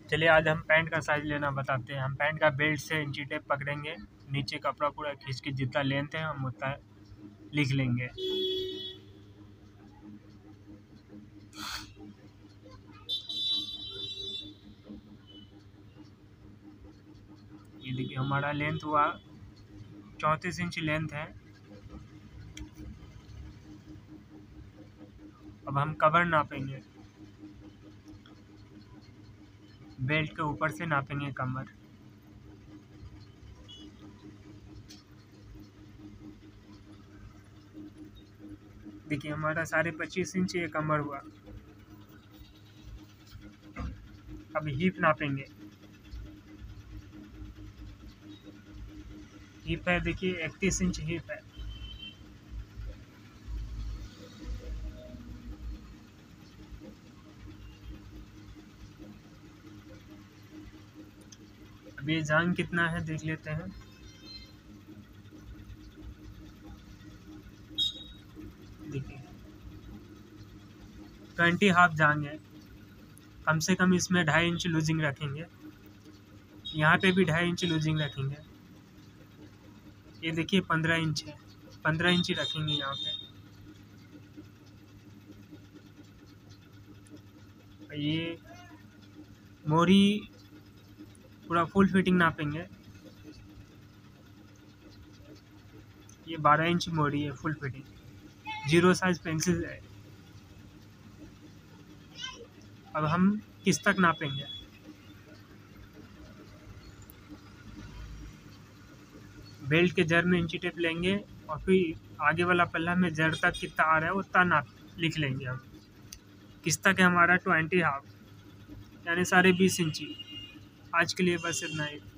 चलिए आज हम पैंट का साइज़ लेना बताते हैं। हम पैंट का बेल्ट से इंची टेप पकड़ेंगे, नीचे कपड़ा पूरा खींच के जितना लेंथ है हम उतना लिख लेंगे। ये देखिए हमारा लेंथ हुआ 34 इंच लेंथ है। अब हम कवर नापेंगे, बेल्ट के ऊपर से नापेंगे कमर। देखिए हमारा 25.5 इंच ये कमर हुआ। अब हीप नापेंगे। हीप है देखिए 31 इंच हीप है। अब ये जांग कितना है देख लेते हैं। देखिए 20 हाफ जांग है। कम से कम इसमें 2.5 इंच लूजिंग रखेंगे, यहाँ पे भी 2.5 इंच लूजिंग रखेंगे। ये देखिए 15 इंच है, 15 इंच ही रखेंगे यहाँ पे। ये मोरी पूरा फुल फिटिंग नापेंगे। ये 12 इंच मोरी है फुल फिटिंग, 0 साइज पेंसिल है। अब हम किस तक नापेंगे, बेल्ट के जर में इंची टेप लेंगे और फिर आगे वाला पल्ला में जर तक कितना आ रहा है उतना नाप लिख लेंगे हम। किस तक है हमारा 20 हाफ यानी 20.5 इंची। आज के लिए बस इतना ही।